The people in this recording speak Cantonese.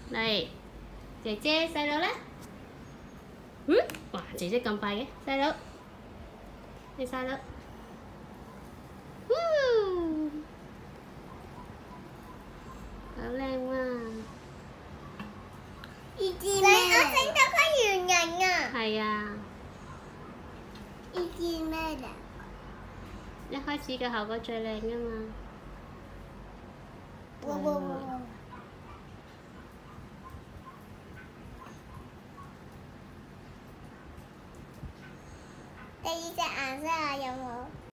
嚟，姐姐細佬咧？哇！姐姐咁快嘅，細佬，你細佬，好靚啊！ 呢支咩？我整到個圓形啊！ 係啊！ 呢支咩嚟？ 一開始嘅效果最靚㗎嘛。 第二隻顏色啊，有冇？